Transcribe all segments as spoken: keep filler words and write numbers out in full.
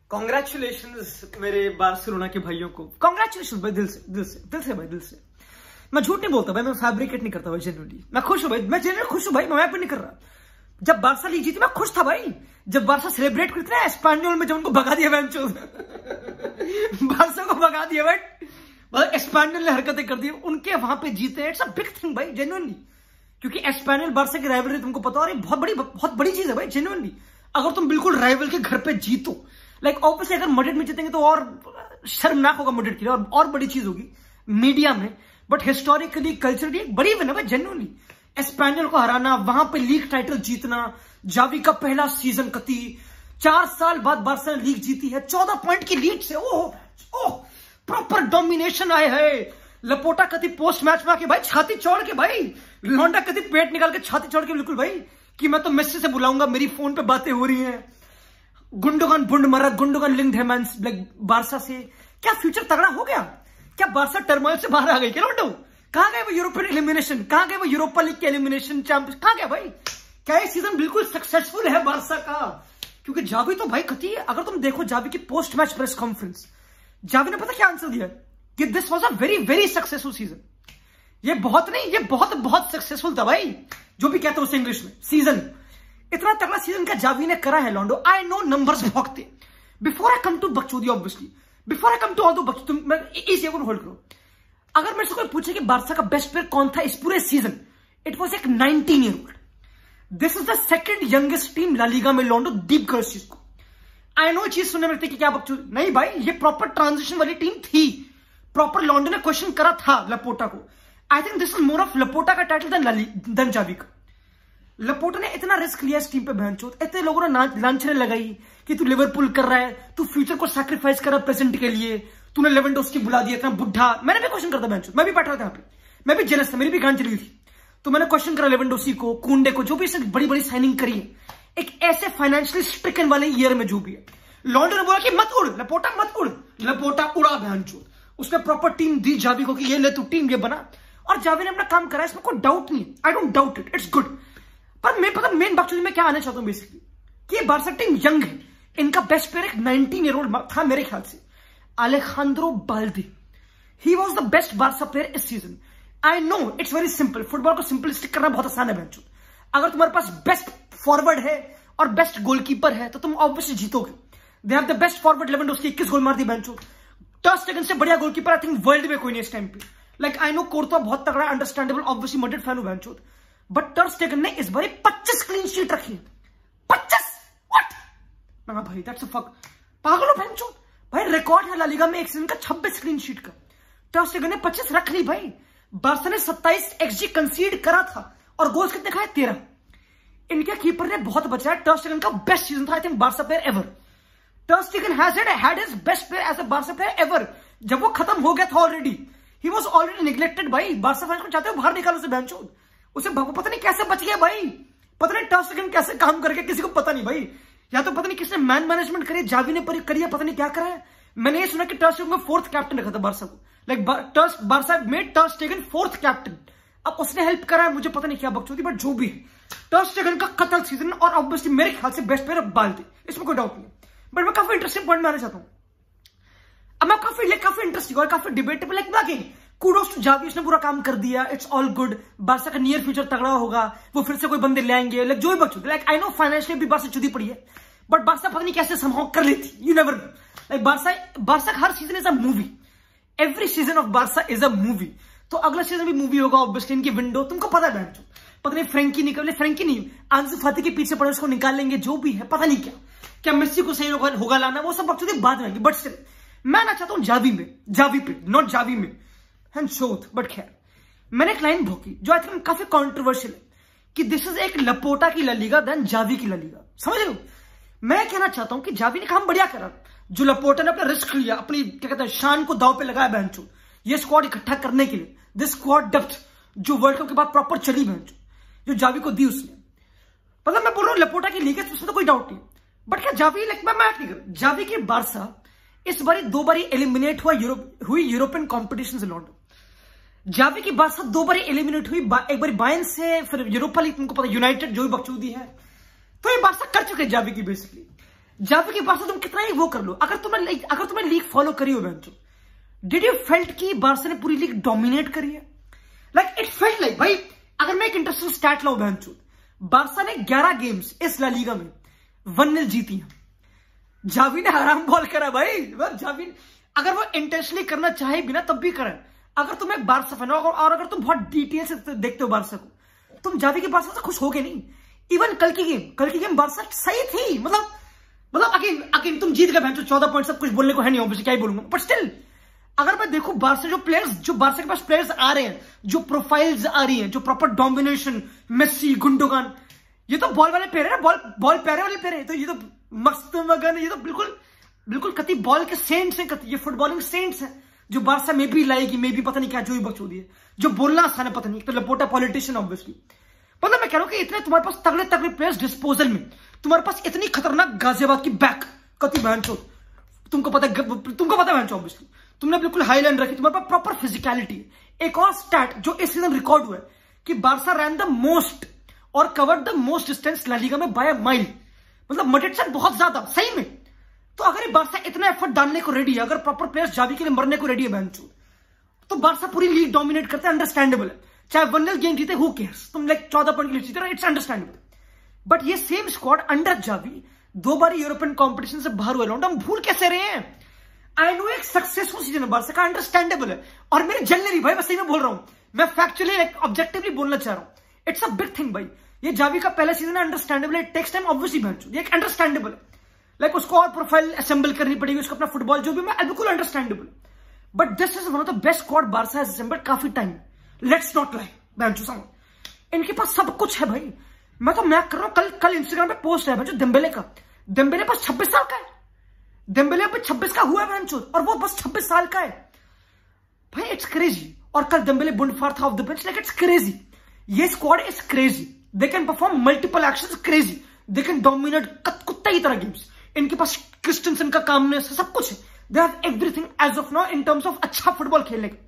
Congratulations मेरे Barcelona के भाइयों को। कॉन्ग्रेचुलेशंस भाई, दिल से दिल से दिल से भाई, दिल से। मैं झूठ नहीं बोलता भाई, मैं फैब्रिकेट नहीं करता भाई, जेन्युइनली मैं खुश हूं भाई, मैं जेन्युइनली खुश हूं भाई, मैं भी नहीं कर रहा। जब बार्सा लीग जीती मैं खुश था भाई। जब बार्सा सेलिब्रेट करते ना एस्पान्योल में, जब उनको भगा दिया बेंचो बार्सा को भगा दिया भाई, मतलब एस्पान्योल ने हरकतें कर दी, उनके वहां पे जीते, इट्स अ बिग थिंग भाई जेन्युइनली। क्योंकि एस्पान्योल बार्सा की राइवलरी तुमको पता, और ये बहुत बड़ी बहुत बड़ी चीज है भाई जेन्युइनली। अगर तुम बिल्कुल राइवल के घर पे जीतो, लाइक ऑब्वियसली अगर मैड्रिड में जीतेंगे तो और शर्मनाक होगा मैड्रिड के लिए, और, और बड़ी चीज होगी मीडिया में, बट हिस्टोरिकली कल्चरली एक बड़ी विन है भाई जेन्युइनली। एस्पान्योल को हराना, वहां पे लीग टाइटल जीतना, जावी का पहला सीजन कती, चार साल बाद बार्सा ने लीग जीती है चौदह पॉइंट की लीड से। ओह ओह प्रॉपर डोमिनेशन आए है। लपोटा कती पोस्ट मैच में आके भाई छाती चौड़ के भाई, लौंडा कती पेट निकाल के छाती चौड़ के बिल्कुल भाई कि मैं तो मेस्सी से बुलाऊंगा, मेरी फोन पे बातें हो रही हैं। गुंडोगन बुंड मरा, गुंडोगन लिंक्ड हेमेंस लाइक बार्सा से। क्या फ्यूचर तगड़ा हो गया? क्या बार्सा टर्मोइल से बाहर आ गई क्या लौंडो? कहां गए वो यूरोपियन एलिमिनेशन, कहां गए वो यूरोपा लीग के एलिमिनेशन चैंपियन, कहां गया भाई? क्या ये सीजन बिल्कुल सक्सेसफुल है बार्सा का? क्योंकि जावी तो भाई कती, अगर तुम देखो जावी की post match press conference, Xavi ने पता क्या आंसर दिया कि this was a very very successful season. ये बहुत नहीं, ये बहुत बहुत सक्सेसफुल था भाई, जो भी कहते हैं उसे इंग्लिश में। सीजन इतना तगड़ा सीजन का जावी ने करा है लॉन्डो। आई नो नंबर्स भौंकते। बिफोर आई कम टू बकचोदी, obviously before I come to all दो बकचोदी, तुम मैं इस को होल्ड करो। अगर मेरे से कोई पूछे कि बार्सा का बेस्ट प्लेयर कौन था इस पूरे सीजन, इट वाज एक nineteen year old. This is the second youngest team La Liga में लॉन्डो। डीप कर चीज को। आई नो चीज सुनने में लगती है कि क्या बकचोदी, नहीं भाई, ये प्रॉपर ट्रांजिशन वाली टीम थी। प्रॉपर लॉन्डो ने क्वेश्चन करा था लपोटा को। I think this is more of Laporta का टाइटल देन देन जावी का। लपोटा ने इतना रिस्क लिया इस टीम पे बहनचोद, इतने लोगों ने लांछनें लगाई कि तू लिवरपूल कर रहा है, तू फ्यूचर को सैक्रिफाइस कर रहा है प्रेजेंट के लिए, तूने लेवेंडोस्की बुला दिया था बुढ़ा। मैंने भी क्वेश्चन करता बहनचोद, मैं भी बैठा था यहाँ पे, मैं भी जेलस था, मेरी भी गांड चली हुई थी। तो मैंने क्वेश्चन करा लेवेंडोस्की को, कुंडे को, जो भी इसने बड़ी बड़ी साइनिंग करी है एक ऐसे फाइनेंशियली स्ट्रिकन वाले ईयर में, जो भी है। लॉन्डो ने बोला कि मत उड़ लपोटा, मत उड़। लपोटा उड़ा बहनचोद। उसने प्रॉपर टीम दी जावी को कि ये ले तू टीम, ये बना, और जावी ने अपना काम करा, इसमें कोई डाउट नहीं। I don't doubt it, it's good. पर मैं पता मेन बात मैं क्या आना चाहता हूं बेसिकली, कि ये बार्सा टीम यंग है। इनका बेस्ट प्लेयर एक नाइनटीन ईयर ओल्ड था मेरे ख्याल से, Alejandro Balde. He was the best Barca player इस season. I know it's very simple, football को सिंपलिस्टिक करना बहुत आसान है बेंचो। अगर तुम्हारे पास बेस्ट फॉरवर्ड है और बेस्ट गोलकीपर है तो तुम ऑब्वियसली जीतोगे। They have the best forward, Lewandowski इक्कीस गोल मार दी बेंचो। टर स्टेगन से बढ़िया गोलकीपर आई थिंक वर्ल्ड में कोई नहीं इस टाइम पे। लाइक आई नो कोर्तोआ बहुत तगड़ा, अंडरस्टैंडेबल, ऑब्वियसली मैड्रिड फैन हूं बेंचो, बट टर स्टेगन ने इस बार पच्चीस क्लीन शीट रखी है। पच्चीस व्हाट? मैं भाई दैट्स अ फक, पागल हो बेंचो भाई। रिकॉर्ड है ला लीगा में एक सीजन का छब्बीस क्लीन शीट का। टर स्टेगन ने पच्चीस रख ली भाई। बार्सा ने सत्ताईस एक्सजी कंसीड करा था और गोल्स कितने खाए? तेरह। इनके कीपर ने बहुत बचाया। टर स्टेगन का बेस्ट सीजन था I think Barca player ever. Ter Stegen has had his best player as a Barca player ever. जब वो खत्म हो गया था already, he was already neglected भाई। बार्सा फैंस को चाहते हो बाहर निकालो उसे बेंचो। उसे पता नहीं कैसे बच गया भाई, पता नहीं टर स्टेगन कैसे काम करके, किसी को पता नहीं भाई। या तो पता नहीं किसने मैन मैनेजमेंट करी, जावी ने करी है, पता नहीं क्या करा है। मैंने ये सुना कि टर स्टेगन को फोर्थ कैप्टन रखा था बार्सा को, लाइक बार्सा मेड टर स्टेगन फोर्थ कैप्टन। अब उसने हेल्प करा है, मुझे पता नहीं क्या बकचोदी, बट जो भी है टर स्टेगन का कतल सीजन, और ऑब्वियसली मेरे ख्याल से बेस्ट प्लेयर बाल्दी, इसमें कोई डाउट नहीं। बट मैं काफी इंटरेस्टिंग पॉइंट में आना चाहता हूं। अब मैं काफी लाइक काफी इंटरेस्टिंग और काफी debatable, like again kudos to Xavi, उसने पूरा काम कर दिया, इट्स ऑल गुड। बार्सा का नियर फ्यूचर तगड़ा होगा, वो फिर से कोई बंदे ले आएंगे, लाइक जो भी बकचोदी। लाइक आई नो फाइनेंशियली भी बार्सा चुदी पड़ी है, बट बार्सा पता नहीं कैसे संभाव कर लेती, you never know. Like Barca Barca का हर season is a movie, every season of Barca is a movie. तो अगला सीजन भी मूवी होगा ऑब्वियसली। इनकी विंडो तुमको पता है बेंचो, पता नहीं फ्रेंकी निकले, फ्रेंकी नहीं, आंसू फाती के पीछे पड़े उसको निकाल लेंगे, जो भी है पता नहीं क्या क्या मेस्सी को सही होगा, होगा लाना, वो सब बकचोदी बाद में आएंगे। बट स्टिल मैं ना चाहता हूं जावी में, जावी पे नॉट जावी में एंड शोथ। बट खैर मैंने एक लाइन भोंकी जो आई थिंक काफी कॉन्ट्रोवर्शियल है, कि दिस इज एक लपोटा की ला लीगा देन जावी की ला लीगा। समझ रहे हो? मैं कहना चाहता हूं कि जावी ने काम बढ़िया करा, जो लपोटा ने अपना रिस्क लिया, अपनी क्या कहते हैं शान को दाव पे लगाया बेंचो, ये स्क्वाड इकट्ठा करने के लिए। दिस स्क्वाड डेप्थ जो वर्ल्ड कप के बाद प्रॉपर चली बेंचो, जो जावी को दी उसने, मतलब मैं बोल रहा हूं लपोटा की लीग है, उसमें तो कोई डाउट नहीं। बट क्या जावी लाइक मैं मैच नहीं कर, जावी की बार्सा इस बारी दो बारी एलिमिनेट हुआ यूरोप हुई यूरोपियन कॉम्पिटिशन से लॉन्डो। जावी की बार्सा दो बारी एलिमिनेट हुई, एक बारी बायर्न से, फिर यूरोपा लीग तुमको पता यूनाइटेड जो भी बकचोदी है। तो ये बार्सा कर चुके हैं जावी की बेसिकली। जावी के बारसा तुम कितना ही वो कर लो, अगर तुमने अगर तुम्हें लीग फॉलो करी हो बहन, डिड यू फेल्ट कि बारसा ने पूरी लीग डोमिनेट करी है? लाइक इट फेल्ट लाइक भाई, अगर मैं एक इंटरेस्टिंग स्टैट लाऊं बहन, बारसा ने ग्यारह गेम्स इस ला लीगा में वन नील जीती है। जावी ने आराम बॉल करा भाई, जावी अगर वो इंटेंशनली करना चाहे बिना तब भी करे। अगर तुम एक बारसा फैन हो और अगर तुम बहुत डिटेल से देखते हो बारसा को, तुम जावी के बारसा से खुश होगे नहीं। इवन कल की गेम कल की गेम बारसा सही थी, मतलब मतलब अगेन अगेन तुम जीत गए बहन, चौदह पॉइंट, सब कुछ बोलने को है नहीं, ऑब्वियसली क्या ही बोलूंगा, बट स्टिल अगर मैं देखूं बारसा जो प्लेयर्स जो बारसा के पास प्लेयर्स आ रहे हैं, जो प्रोफाइल्स आ रही हैं, जो प्रॉपर डोमिनेशन, मेसी, गुंडोगान, ये तो बॉल वाले प्लेयर है ना, बॉल बॉल प्यारे वाले प्लेयर है, तो ये तो मस्त मगन, ये तो बिल्कुल बिल्कुल कति बॉल के सेंट्स हैं, कति ये फुटबॉलिंग सेंट्स हैं, जो बारसा में भी लाएगी, मे भी पता नहीं क्या जो ही बकचोदी है, जो बोलना आसान है पता नहीं, तो लपोटा पॉलिटिशियन ऑब्वियसली। मतलब मैं कह रहा हूं कि इतने तुम्हारे पास तगड़े तगड़े प्लेयर्स डिस्पोजल में, तुम्हारे पास इतनी खतरनाक गाजियाबाद की बैक कति बहन चो, तुमको पता तुमको पता बहन चो, ऑब्वियसली तुमने बिल्कुल हाई लाइन रखी, तुम्हारे पास प्रॉपर फिजिकलिटी है। एक और स्टैट जो इस सीजन रिकॉर्ड हुआ है कि बारसा रैन द मोस्ट और covered the most distance La Liga में बाय अ माइल, मतलब मटेटसन बहुत ज्यादा सही में। तो अगर ये बारसा इतना एफर्ट डालने को रेडी है, अगर प्रॉपर प्लेयर्स जावी के लिए मरने को रेडी है बहन चो, तो बारसा पूरी लीग डोमिनेट करते हैं, अंडरस्टैंडेबल है। चाहे वन नील गेम जीते, हु केयर्स, तुम लाइक चौदह पॉइंट के लिए जीते, इट्स अंडरस्टैंडेबल। बट ये सेम स्क्वाड अंडर जावी दो बार यूरोपियन कंपटीशन से बाहर हुए, हम भूल कैसे रहे हैं? आई नो एक सक्सेसफुल सीजन है बारसा का, अंडरस्टैंडेबल है, और मेरी जल नहीं रही भाई, मैं सही में बोल रहा हूं, मैं फैक्चुअली एक ऑब्जेक्टिवली बोलना चाह रहा हूं। इट्स अ बिग थिंग भाई, ये जावी का पहला सीजन है, अंडरस्टैंडेबल है, इट टेक्स टाइम ऑब्वियसली बहन, ये एक अंडरस्टैंडेबल है, लाइक उसको और प्रोफाइल असेंबल करनी पड़ेगी, उसको अपना फुटबॉल जो भी, मैं बिल्कुल understandable. But this is one of the best squad Barca has assembled काफी टाइम, लेट्स नॉट लाई बहन, इनके पास सब कुछ है भाई। मैं तो मैं कर रहा हूं, कल कल इंस्टाग्राम पे पोस्ट है जो डेम्बेले का, डेम्बेले बस छब्बीस साल का है, डेम्बेले पे छब्बीस का हुआ है और वो बस छब्बीस साल का है भाई, इट्स क्रेजी। और कल डेम्बेले बुंडफार था off the bench, like it's crazy, ये squad is crazy, they can perform multiple actions, crazy, they can dominate कुत्ता की तरह गेम्स, इनके पास क्रिस्टनसन का काम सब कुछ है, they have everything as of now in terms of अच्छा फुटबॉल खेलने का।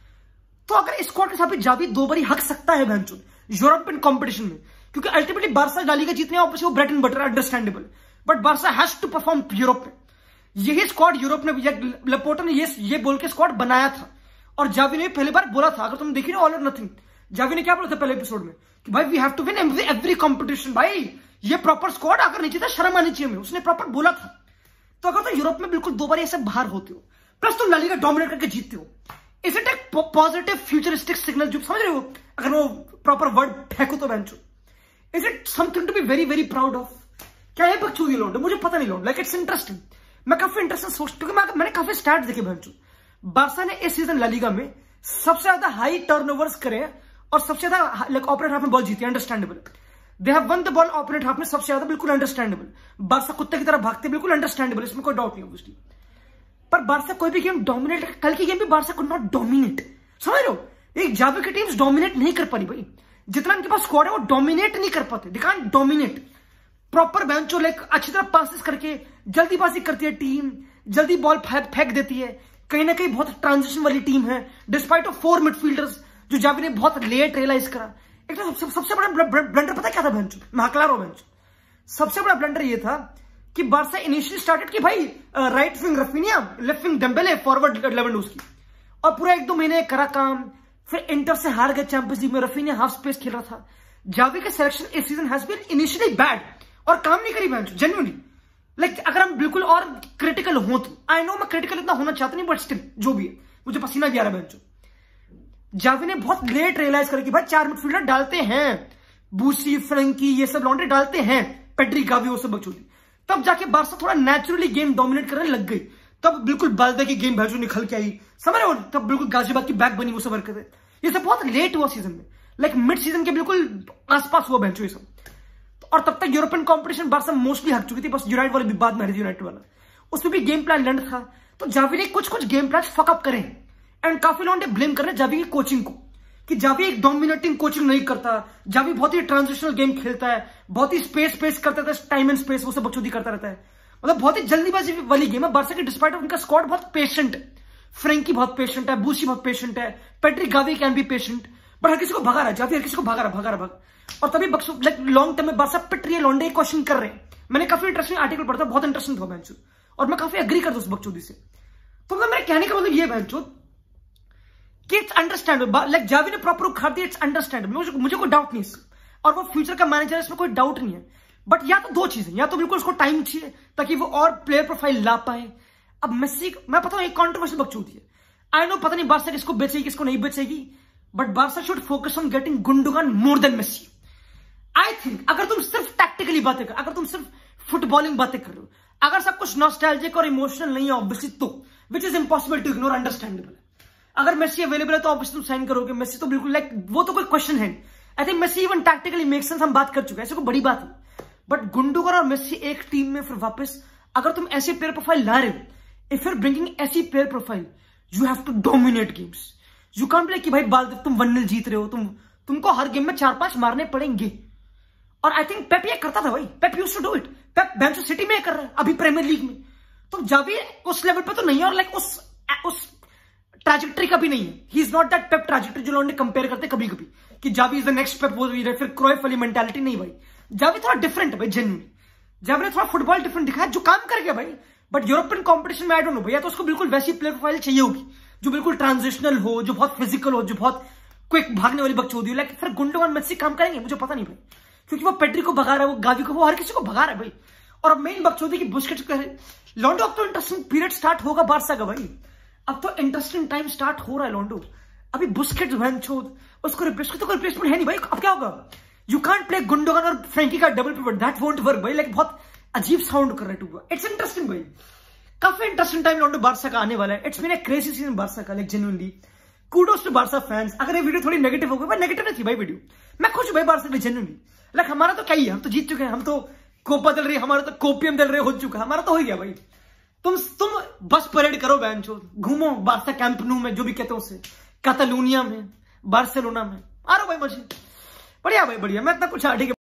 तो अगर इस स्क्वाड के साथ भी जावी दो बार हक सकता है बहनचोद यूरोपियन कंपटीशन में, क्योंकि अल्टीमेटली बारसा ला लीगा जीतने ऑब्वियसली वो bread and butter, understandable, but Barca has to perform Europe में। यही स्क्वाड यूरोप में लपोटा ने ये ये बोल के स्क्वाड बनाया था, और जावी ने पहली बार बोला था, अगर तुम देखी ना ऑल और नथिंग, जावी ने क्या बोला था पहले एपिसोड में कि भाई we have to win every every competition, भाई ये प्रॉपर स्क्वाड, अगर नहीं जीता शर्म आनी चाहिए हमें, उसने प्रॉपर बोला था। तो अगर तुम यूरोप में बिल्कुल दो बार ऐसे बाहर होते हो, प्लस तुम ला लीगा डोमिनेट करके जीतते हो, इज इट एक पॉजिटिव फ्यूचरिस्टिक सिग्नल, जो समझ रहे हो, अगर वो प्रॉपर वर्ड फेंको तो बेंचो, is it something to be very very proud of? क्या है बकचोदी लौंडे, मुझे पता नहीं लौंडे, लाइक इट्स इंटरेस्टिंग, मैं काफी इंटरेस्टिंग सोचती हूँ, क्योंकि मैंने काफी स्टैट्स देखे बेंचो, बारसा ने इस सीजन ला लीगा में सबसे ज्यादा हाई टर्नओवर्स करे और सबसे ज्यादा लाइक ऑपोनेंट हाफ में बॉल जीती, understandable, they have won the ball opponent half में सबसे ज्यादा, बिल्कुल अंडरस्टैंडेबल, बारसा कुत्ते की तरह भागते, बिल्कुल अंडरस्टैंडेबल, इसमें कोई डाउट नहीं ऑब्वियसली। पर बारसा कोई भी गेम डोमिनेट, कल की गेम भी बारसा कुड नॉट डोमिनेट, समझ लो, एक जावी की टीम्स डोमिनेट नहीं कर पा रही भाई, जितना इनके पास स्क्वाड है वो डोमिनेट नहीं कर पाते, दे कांट डोमिनेट प्रॉपर बेंचो, लाइक अच्छी तरह पासेस करके जल्दीबाजी करती है टीम, जल्दी बॉल फेंक देती है, कहीं ना कहीं बहुत ट्रांजिशन वाली टीम है, डिस्पाइट ऑफ फोर मिडफील्डर्स, जो जावी ने बहुत लेट रियलाइज करा। एक तो सबसे सबसे बड़ा ब्लंडर पता क्या था बेंचो, मैं हकला रहा हूं बेंचो, सबसे बड़ा ब्लंडर ये था कि बारसा इनिशियली स्टार्टेड कि भाई right wing Raphinha, left wing Dembele, forward Lewandowski, और पूरा एक दो महीने करा काम, फिर इंटर से हार गए चैंपियंस लीग में, रफीनिया हाफ स्पेस खेल रहा था। जावी का सिलेक्शन इस season has been initially bad और काम नहीं करी बेंचो, जेन्युइनली, लाइक अगर हम बिल्कुल और क्रिटिकल हो तो, आई नो मैं क्रिटिकल इतना होना चाहता नहीं, बट स्टिल जो भी है मुझे पसीना भी आ रहा है बेंचो, जावी ने बहुत लेट रियलाइज करा कि भाई चार मिडफील्डर डालते हैं, बूसी, फ्रैंकी, ये सब लॉन्ड्री डालते हैं, पेड्री, गावी, वो सब बकचोदी, तब जाके बारसा थोड़ा नेचुरली गेम डोमिनेट करने लग गई, तब बिल्कुल बालदे की गेम भैंसो निकल के आई, समझ रहे हो, तब बिल्कुल गाजियाबाद की बैक बनी, वो सब हरकतें, ये सब बहुत लेट हुआ सीजन में, लाइक मिड सीजन के बिल्कुल आसपास हुआ भैंसो ये सब। और तब तक यूरोपियन कंपटीशन बारसा मोस्टली हक चुकी थी, बस यूनाइटेड वाले भी बाद में यूनाइटेड वाला, उसमें भी गेम प्लान लंड था, तो जावी ने कुछ कुछ गेम प्लान फकअप करे, एंड काफी लोगों ने ब्लेम कर रहे जावी की कोचिंग को, कि जावी एक डोमिनेटिंग कोचिंग नहीं करता, जावी बहुत ही ट्रांजिशनल गेम खेलता है, बहुत ही स्पेस स्पेस करता है, टाइम एंड स्पेस वो सब बकचोदी करता रहता है, मतलब बहुत ही जल्दीबाजी वाली गेम है बारसा की, डिस्पाइट ऑफ उनका स्क्वाड बहुत पेशेंट है, फ्रैंकी बहुत पेशेंट है, बूसी बहुत पेशेंट है, Pedri, Gavi can be patient, but हर किसी को भगा रहा है, जावी हर किसी को भगा रहा भगा रहा भगा और तभी बक्सो लाइक लॉन्ग टर्म में बारसा पिट रही है, लॉन्डे क्वेश्चन कर रहे हैं। मैंने काफी इंटरेस्टिंग आर्टिकल पढ़ा था, बहुत इंटरेस्टिंग था बेंचो, और मैं काफी एग्री करता हूँ उस बकचोदी से। तो मतलब मेरे कहने का मतलब ये बेंचो कि इट्स अंडरस्टैंडेबल, लाइक जावी ने प्रॉपर उखाड़ दिया, इट्स अंडरस्टैंडेबल, मुझे मुझे कोई डाउट नहीं है, और वो फ्यूचर का मैनेजर है, इसमें कोई डाउट नहीं है। बट या तो दो चीजें, या तो बिल्कुल उसको टाइम चाहिए ताकि वो और प्लेयर प्रोफाइल ला पाए। अब मेसी, मैं पता हूं एक कॉन्ट्रोवर्शियल बकचोदी है, आई नो, पता नहीं बारसा किसको बेचेगी किसको नहीं बेचेगी, but Barca should focus on getting Gundogan more than Messi. I think अगर तुम सिर्फ टैक्टिकली बातें कर, अगर तुम सिर्फ फुटबॉलिंग बातें कर रहे हो, अगर सब कुछ नॉस्टैल्जिक और इमोशनल नहीं है ऑब्वियसली, तो which is impossible to ignore, understandable है। अगर मेसी अवेलेबल है तो ऑब्वियसली तुम साइन करोगे, मेसी तो बिल्कुल लाइक वो तो कोई क्वेश्चन है। I think Messi even tactically make sense, हम बात कर चुके हैं, ऐसे कोई बड़ी बात नहीं। बट गुंडोगन और मेसी एक टीम में फिर वापस अगर तुम ऐसे प्लेयर प्रोफाइल ला रहे हो, इफ यूर ब्रिंगिंग ऐसी player profile, you have to dominate games. You can't be कि भाई बाल तुम वन नील जीत रहे हो, तुम तुमको हर गेम में चार पांच मारने पड़ेंगे। और आई थिंक पेप ये करता था भाई, Pep used to do it, Pep बेंचो सिटी में कर रहा है अभी प्रीमियर लीग में। तो जावी उस लेवल पे तो नहीं है, और लाइक उस उस ट्रैजेक्टरी का भी नहीं है। He is not that Pep trajectory जो लोग कंपेयर करते कभी कभी कि Xavi is the next Pep, वो फिर क्रोएफ वाली मेंटालिटी नहीं भाई। जावी थोड़ा डिफरेंट है भाई, जेन्युइनली जावी ने थोड़ा फुटबॉल डिफरेंट दिखाया, जो काम कर गया भाई। बट यूरोपियन कॉम्पिटिशन में आई डोंट नो भैया, तो उसको बिल्कुल वैसी प्लेयर प्रोफाइल चाहिए होगी जो बिल्कुल ट्रांजिशनल हो, जो बहुत फिजिकल हो, जो बहुत क्विक भागने वाली बकचोदी हो। लाइक फिर गुंडोगन मेसी काम करेंगे, मुझे पता नहीं भाई, क्योंकि वो पेड्री को भगा रहा है, वो गावी को, वो हर किसी को भगा रहा है भाई। और अब मेन बकचोदी की बुस्केट्स का लॉन्डो, अब तो इंटरेस्टिंग पीरियड स्टार्ट होगा बारसा का भाई, अब तो इंटरेस्टिंग टाइम स्टार्ट हो रहा है लॉन्डो। अभी बुस्केट्स वेंचोद उसको रिप्लेस, तो कोई रिप्लेसमेंट है नहीं भाई। अब क्या होगा, यू कांट प्ले गुंडोगन और फ्रैंकी का double pivot, that won't work भाई। लाइक बहुत अजीब साउंड कर रहा है टू, इट्स इंटरेस्टिंग भाई, काफी इंटरेस्टिंग टाइम लॉन्डो बारसा का आने वाला है। It's been a crazy season Barca का, like genuinely kudos to Barca fans. अगर ये वीडियो थोड़ी नेगेटिव हो गई, भाई नेगेटिव नहीं थी भाई वीडियो, मैं खुश हूं भाई बारसा में जेन्युइनली। लाइक हमारा तो क्या ही है, हम तो जीत चुके हैं, हम तो कोपा दल रही, हमारा तो कोपियम दल रहे हो चुका है, हमारा तो हो गया भाई। तुम तुम बस परेड करो बेंचो, घूमो बारसा कैंप नू में, जो भी कहते हो उससे, कैटालोनिया में, बार्सिलोना में, आ रहा भाई मजे, बढ़िया भाई बढ़िया। मैं इतना कुछ आर्टिकल